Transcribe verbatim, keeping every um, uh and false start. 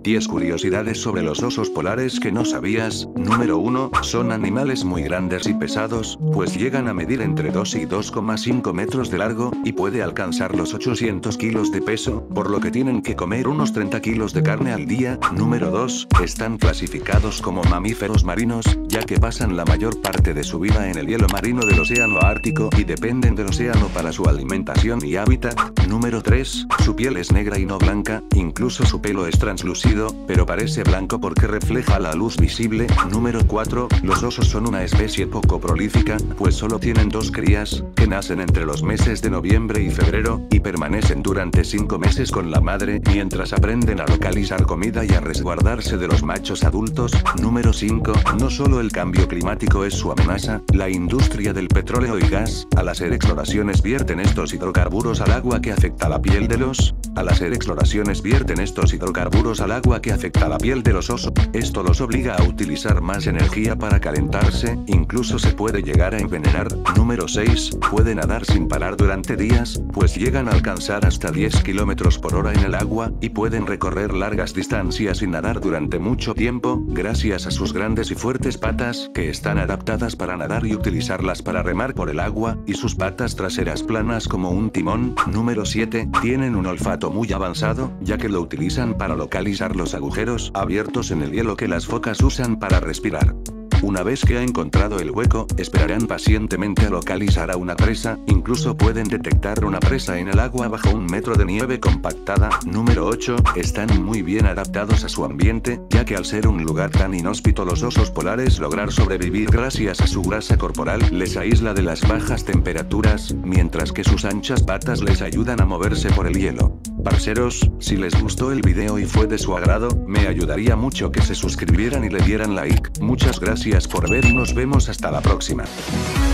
diez curiosidades sobre los osos polares que no sabías. Número uno. Son animales muy grandes y pesados, pues llegan a medir entre dos y dos coma cinco metros de largo, y puede alcanzar los ochocientos kilos de peso, por lo que tienen que comer unos treinta kilos de carne al día. Número dos. Están clasificados como mamíferos marinos, ya que pasan la mayor parte de su vida en el hielo marino del océano Ártico y dependen del océano para su alimentación y hábitat. Número tres. Su piel es negra y no blanca, incluso su pelo es translúcido, pero parece blanco porque refleja la luz visible. Número cuatro. Los osos son una especie poco prolífica, pues solo tienen dos crías, que nacen entre los meses de noviembre y febrero, y permanecen durante cinco meses con la madre, mientras aprenden a localizar comida y a resguardarse de los machos adultos. Número cinco. No solo el cambio climático es su amenaza, la industria del petróleo y gas, al hacer exploraciones vierten estos hidrocarburos al agua que afecta la piel de los... Al hacer exploraciones vierten estos hidrocarburos al agua que afecta la piel de los osos. Esto los obliga a utilizar más energía para calentarse, incluso se puede llegar a envenenar. Número seis. Pueden nadar sin parar durante días, pues llegan a alcanzar hasta diez kilómetros por hora en el agua, y pueden recorrer largas distancias sin nadar durante mucho tiempo, gracias a sus grandes y fuertes patas, que están adaptadas para nadar y utilizarlas para remar por el agua, y sus patas traseras planas como un timón. Número siete. Tienen un olfato muy avanzado, ya que lo utilizan para localizar los agujeros abiertos en el hielo que las focas usan para respirar. Una vez que ha encontrado el hueco, esperarán pacientemente a localizar a una presa, incluso pueden detectar una presa en el agua bajo un metro de nieve compactada. Número ocho. Están muy bien adaptados a su ambiente, ya que al ser un lugar tan inhóspito los osos polares lograr sobrevivir gracias a su grasa corporal les aísla de las bajas temperaturas, mientras que sus anchas patas les ayudan a moverse por el hielo. Parceros, si les gustó el video y fue de su agrado, me ayudaría mucho que se suscribieran y le dieran like. Muchas gracias por ver y nos vemos hasta la próxima.